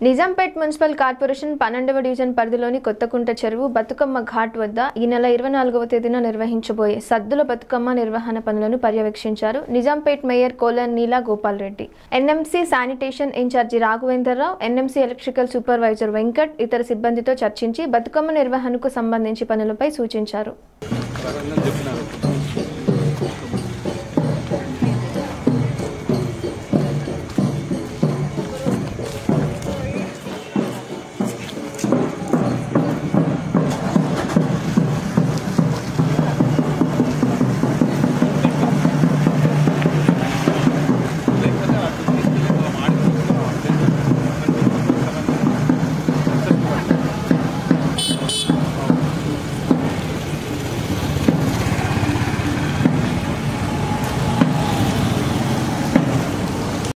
Nizampet municipal corporation 12వ division పరిధిలోని కొత్తకుంట చెరువు బతుకమ్మ ఘాట్ వద్ద ఈ నెల 24వ తేదీన నిర్వహించబోయే సద్దుల బతుకమ్మ నిర్వహణ పనులను పర్యవేక్షించారు Nizampet mayor Kolan Neela Gopal Reddy. NMC sanitation incharge Raghavendra Rao, NMC electrical supervisor Venkat ఇతర సిబ్బందితో చర్చించి బతుకమ్మ నిర్వహణకు సంబంధించి పనులపై సూచించారు.